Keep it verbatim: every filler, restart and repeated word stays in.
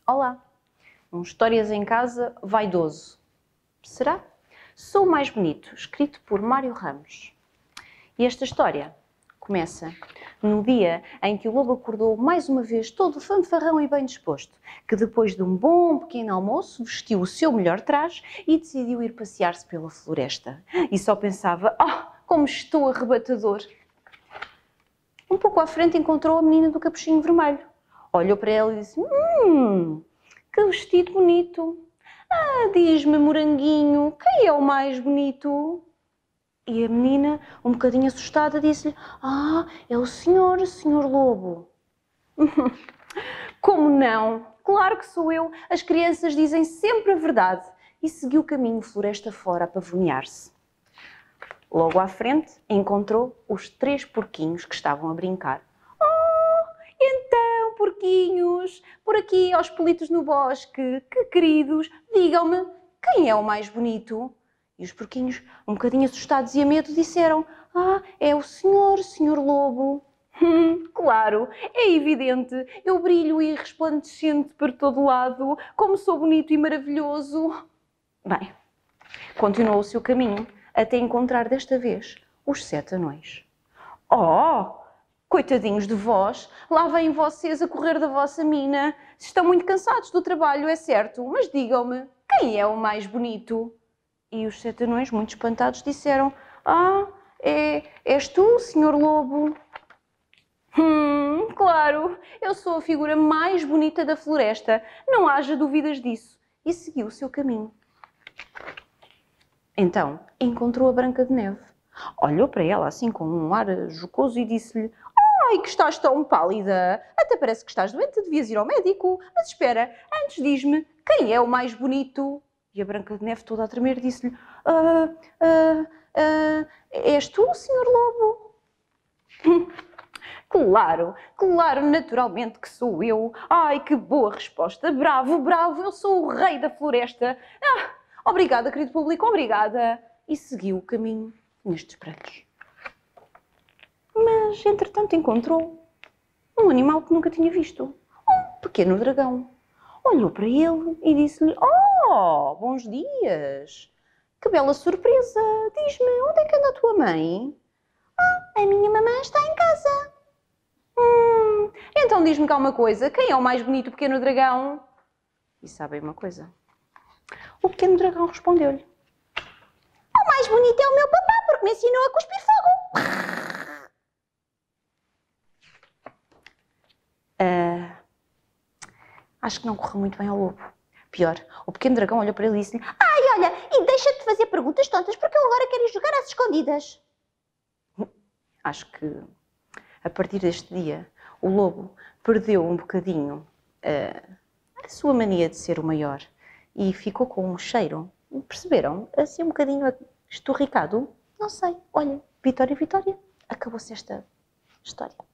Olá! Um Histórias em Casa vaidoso. Será? Sou o mais bonito, escrito por Mário Ramos. E esta história começa no dia em que o lobo acordou mais uma vez todo fanfarrão e bem disposto, que depois de um bom pequeno almoço vestiu o seu melhor traje e decidiu ir passear-se pela floresta. E só pensava, ah, como estou arrebatador! Um pouco à frente encontrou a menina do capuchinho vermelho. Olhou para ela e disse, hum, que vestido bonito. Ah, diz-me, moranguinho, quem é o mais bonito? E a menina, um bocadinho assustada, disse-lhe, ah, é o senhor, senhor lobo. Como não? Claro que sou eu. As crianças dizem sempre a verdade. E seguiu o caminho floresta fora a pavonear-se. Logo à frente, encontrou os três porquinhos que estavam a brincar. Oh, então, porquinhos, por aqui aos pelitos no bosque, que queridos, digam-me, quem é o mais bonito? E os porquinhos, um bocadinho assustados e a medo, disseram, ah, é o senhor, senhor lobo. Hum, claro, é evidente, eu brilho e resplandecente por todo lado, como sou bonito e maravilhoso. Bem, continuou o seu caminho, até encontrar desta vez os sete anões. Oh, coitadinhos de vós, lá vêm vocês a correr da vossa mina. Estão muito cansados do trabalho, é certo, mas digam-me, quem é o mais bonito? E os sete anões, muito espantados, disseram, ah, é, és tu, senhor lobo? Hum, claro, eu sou a figura mais bonita da floresta, não haja dúvidas disso. E seguiu o seu caminho. Então, encontrou a Branca de Neve. Olhou para ela assim com um ar jocoso e disse-lhe, ai, que estás tão pálida, até parece que estás doente, devias ir ao médico. Mas espera, antes diz-me, quem é o mais bonito? E a Branca de Neve, toda a tremer, disse-lhe, ah, ah, ah, és tu, senhor lobo? Claro, claro, naturalmente que sou eu. Ai, que boa resposta, bravo, bravo, eu sou o rei da floresta. Ah, obrigada, querido público, obrigada. E seguiu o caminho nestes prédios. Mas, entretanto, encontrou um animal que nunca tinha visto. Um pequeno dragão. Olhou para ele e disse-lhe, oh, bons dias. Que bela surpresa. Diz-me, onde é que anda a tua mãe? Ah, a minha mamãe está em casa. Hum, então diz-me cá uma coisa. Quem é o mais bonito pequeno dragão? E sabem uma coisa? O pequeno dragão respondeu-lhe. O mais bonito é o meu papá, porque me ensinou a cuspir fogo. Uh, acho que não correu muito bem ao lobo. Pior, o pequeno dragão olhou para ele e disse-lhe, ai, olha, e deixa de fazer perguntas tontas, porque eu agora quero ir jogar às escondidas. Acho que, a partir deste dia, o lobo perdeu um bocadinho uh, a sua mania de ser o maior e ficou com um cheiro, perceberam? Assim um bocadinho esturricado. Não sei, olha, Vitória, Vitória, acabou-se esta história.